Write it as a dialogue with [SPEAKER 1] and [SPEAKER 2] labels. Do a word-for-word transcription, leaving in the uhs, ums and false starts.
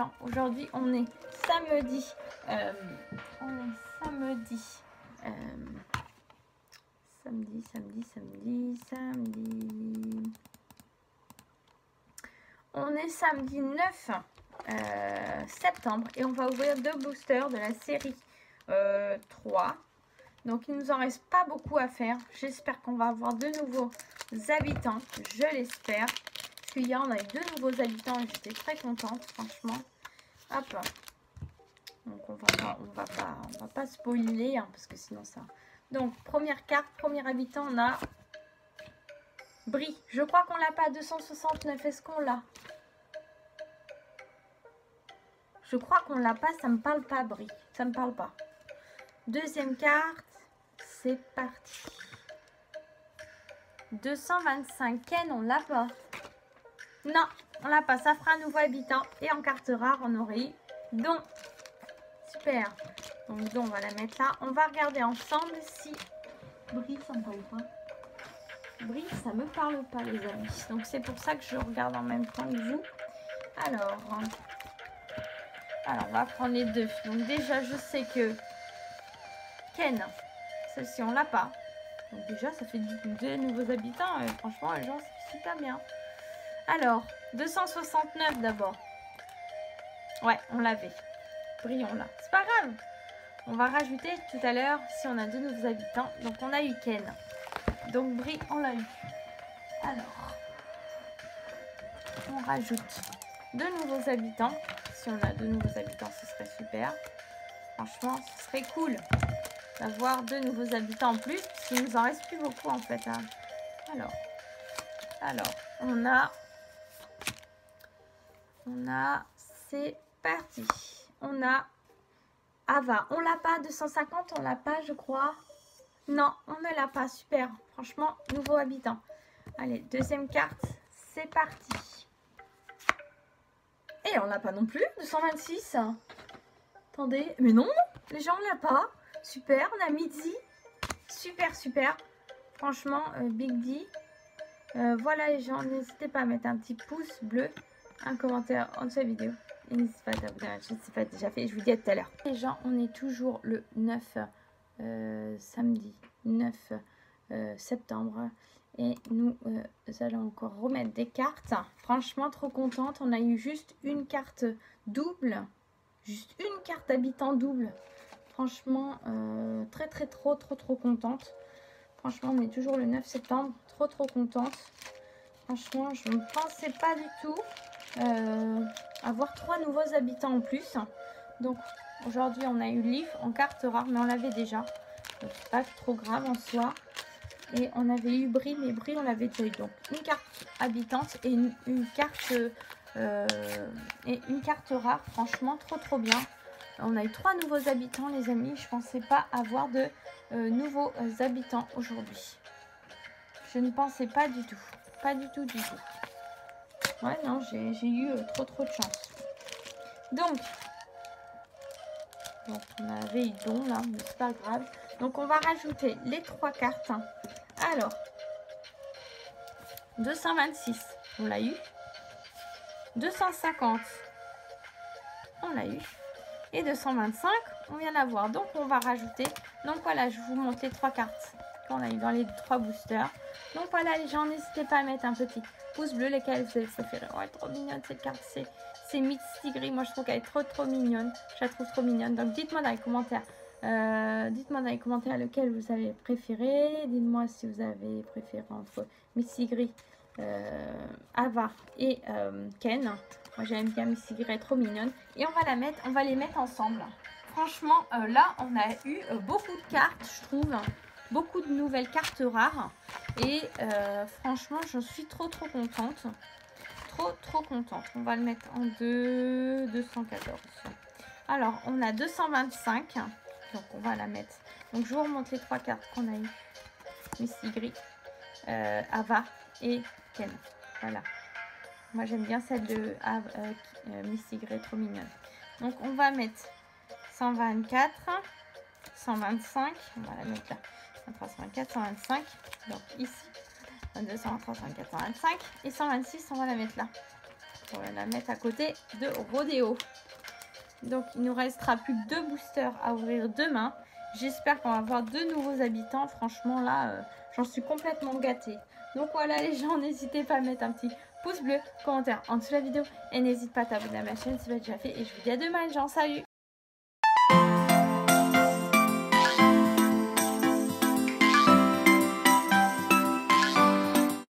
[SPEAKER 1] habitants. Aujourd'hui, on est samedi. Euh, on est samedi. Euh, samedi, samedi, samedi, samedi. On est samedi neuf euh, septembre et on va ouvrir deux boosters de la série euh, trois. Donc, il nous en reste pas beaucoup à faire. J'espère qu'on va avoir de nouveaux habitants. Je l'espère. Parce qu'hier, on a eu deux nouveaux habitants et j'étais très contente, franchement. Hop. Donc, on va pas, on va pas, on va pas spoiler, hein, parce que sinon ça... Donc, première carte, premier habitant, on a Brie. Je crois qu'on l'a pas à deux cent soixante-neuf. Est-ce qu'on l'a? Je crois qu'on l'a pas. Ça me parle pas, Brie. Ça me parle pas. Deuxième carte. C'est parti. deux cent vingt-cinq. Ken, on l'a pas. Non, on l'a pas. Ça fera un nouveau habitant. Et en carte rare, on aurait eu Don. Super. Donc, Don, on va la mettre là. On va regarder ensemble si... Brie, ça me parle pas. Brie, ça me parle pas, les amis. Donc, c'est pour ça que je regarde en même temps que vous. Alors... Alors, on va prendre les deux. Donc, déjà, je sais que Ken, celle-ci, on l'a pas. Donc, déjà, ça fait deux nouveaux habitants. Et franchement, les gens, c'est super bien. Alors, deux cent soixante-neuf d'abord. Ouais, on l'avait. Brie, on l'a. C'est pas grave. On va rajouter tout à l'heure si on a deux nouveaux habitants. Donc, on a eu Ken. Donc, Brie, on l'a eu. Alors, on rajoute deux nouveaux habitants. Si on a deux nouveaux habitants, ce serait super. Franchement, ce serait cool d'avoir deux nouveaux habitants en plus. Puisqu'il nous en reste plus beaucoup, en fait. Hein. Alors, alors, on a... On a... C'est parti. On a... Ava. On l'a pas. deux cent cinquante, on l'a pas, je crois. Non, on ne l'a pas. Super. Franchement, nouveau habitant. Allez, deuxième carte. C'est parti. Et on l'a pas non plus. deux cent vingt-six. Attendez. Mais non, les gens, on l'a pas. Super. On a Midzi. Super, super. Franchement, euh, Big D. Euh, voilà, les gens. N'hésitez pas à mettre un petit pouce bleu. Un commentaire en dessous de la vidéo. Et n'hésitez pas à vous dire, je ne sais pas déjà fait. Je vous dis à tout à l'heure. Les gens, on est toujours le neuf. Euh, samedi neuf euh, septembre et nous euh, allons encore remettre des cartes. Franchement, trop contente. On a eu juste une carte double, juste une carte habitant double. Franchement, euh, très très trop trop trop contente. Franchement, on est toujours le neuf septembre, trop trop contente. Franchement, je ne pensais pas du tout euh, avoir trois nouveaux habitants en plus. Donc aujourd'hui, on a eu Leaf en carte rare, mais on l'avait déjà. Donc, c'est pas trop grave en soi. Et on avait eu Brie, mais Brie, on l'avait déjà eu. Donc, une carte habitante et une, une carte euh, et une carte rare. Franchement, trop, trop bien. On a eu trois nouveaux habitants, les amis. Je pensais pas avoir de euh, nouveaux euh, habitants aujourd'hui. Je ne pensais pas du tout. Pas du tout, du tout. Ouais, non, j'ai eu euh, trop, trop de chance. Donc... Donc, on avait eu Don là, mais c'est pas grave. Donc, on va rajouter les trois cartes. Alors, deux cent vingt-six, on l'a eu. deux cent cinquante, on l'a eu. Et deux cent vingt-cinq, on vient d'avoir. Donc, on va rajouter. Donc, voilà, je vous montre les trois cartes qu'on a eu dans les trois boosters. Donc, voilà, les gens, n'hésitez pas à mettre un petit pouce bleu, lesquels vous avez préféré. Ouais, trop mignonne cette carte, c'est... C'est Misty Gris, moi je trouve qu'elle est trop trop mignonne. Je la trouve trop mignonne. Donc dites-moi dans les commentaires. Euh, dites-moi dans les commentaires lequel vous avez préféré. Dites-moi si vous avez préféré entre Misty Gris, euh, Ava et euh, Ken. Moi j'aime bien Misty Gris, elle est trop mignonne. Et on va la mettre, on va les mettre ensemble. Franchement, euh, là on a eu euh, beaucoup de cartes, je trouve. Beaucoup de nouvelles cartes rares. Et euh, franchement, je suis trop trop contente. Trop trop contente. On va le mettre en deux, deux cent quatorze. Alors, on a deux cent vingt-cinq. Donc, on va la mettre. Donc, je vous remonte les trois cartes qu'on a eu. Misty Gris, euh, Ava et Ken. Voilà. Moi, j'aime bien celle de Ava, euh, euh, Misty Gris, trop mignonne. Donc, on va mettre cent vingt-quatre, cent vingt-cinq. On va la mettre là. cent vingt-quatre, cent vingt-cinq. Donc, ici. deux cent vingt-trois, cent vingt-quatre, cent vingt-cinq et cent vingt-six, on va la mettre là. pour la mettre à côté de Rodéo. Donc il nous restera plus que deux boosters à ouvrir demain. J'espère qu'on va avoir deux nouveaux habitants. Franchement là, euh, j'en suis complètement gâtée. Donc voilà les gens, n'hésitez pas à mettre un petit pouce bleu, commentaire en dessous de la vidéo. Et n'hésite pas à t'abonner à ma chaîne si ce n'est pas déjà fait. Et je vous dis à demain les gens, salut!